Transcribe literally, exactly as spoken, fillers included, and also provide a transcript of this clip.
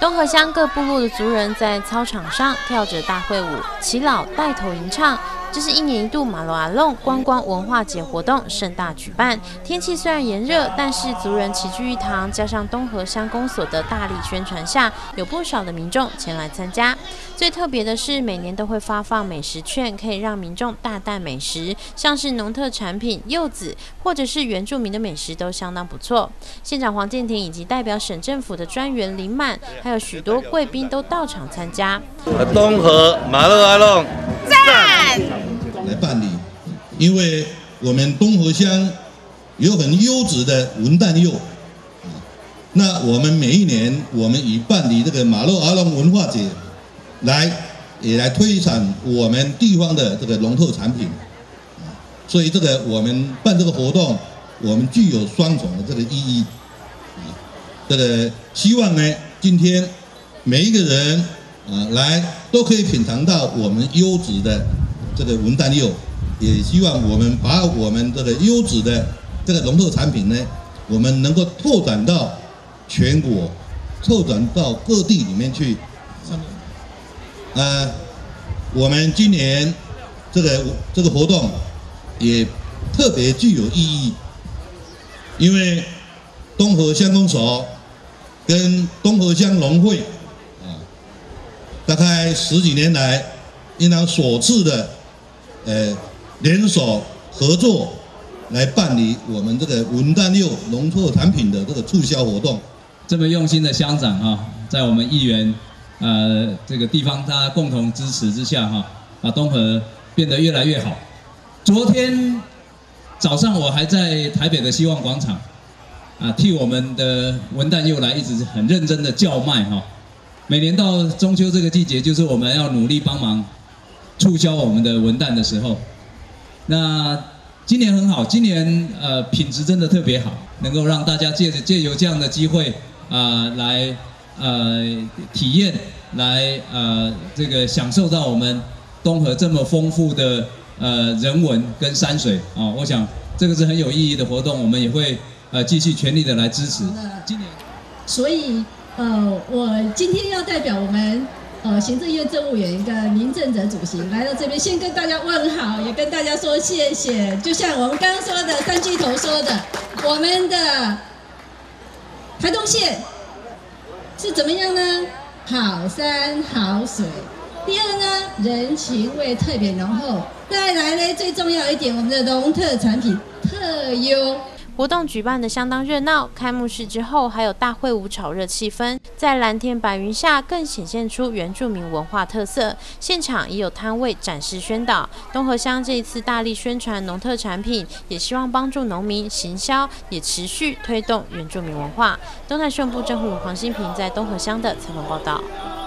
东河乡各部落的族人在操场上跳着大会舞，耆老带头吟唱。这是一年一度马路阿弄观光文化节活动盛大举办。天气虽然炎热，但是族人齐聚一堂，加上东河乡公所的大力宣传下，有不少的民众前来参加。最特别的是，每年都会发放美食券，可以让民众大啖美食，像是农特产品、柚子，或者是原住民的美食都相当不错。县长黄健庭以及代表省政府的专员林满，还有许多贵宾都到场参加。 东河马路阿弄赞！ 来办理，因为我们东河乡有很优质的文旦柚，那我们每一年我们以办理这个马路阿弄文化节，来也来推展我们地方的这个农特产品，所以这个我们办这个活动，我们具有双重的这个意义，这个希望呢，今天每一个人啊来都可以品尝到我们优质的这个文旦柚，也希望我们把我们这个优质的这个农特产品呢，我们能够拓展到全国，拓展到各地里面去。呃，我们今年这个这个活动也特别具有意义，因为东河乡公所跟东河乡农会啊，大概十几年来，应当首次的呃联手合作来办理我们这个文旦柚农特产品的这个促销活动。 这么用心的乡长啊，在我们议员呃这个地方大家共同支持之下哈，把东河变得越来越好。昨天早上我还在台北的希望广场啊，替我们的文旦柚来一直很认真的叫卖哈。每年到中秋这个季节，就是我们要努力帮忙促销我们的文旦的时候。那今年很好，今年呃品质真的特别好，能够让大家借借由这样的机会啊、呃、来呃体验，来呃这个享受到我们东河这么丰富的呃人文跟山水啊、哦，我想这个是很有意义的活动，我们也会呃继续全力的来支持。今年， 所以呃我今天要代表我们。呃，行政院政务员跟林正哲主席来到这边，先跟大家问好，也跟大家说谢谢。就像我们刚刚说的，三巨头说的，我们的台东县是怎么样呢？好山好水。第二呢，人情味特别浓厚。再来呢，最重要一点，我们的农特产品特优。 活动举办得相当热闹，开幕式之后还有大会舞炒热气氛，在蓝天白云下更显现出原住民文化特色。现场也有摊位展示宣导。东河乡这一次大力宣传农特产品，也希望帮助农民行销，也持续推动原住民文化。东南宣布政府黄新平在东河乡的采访报道。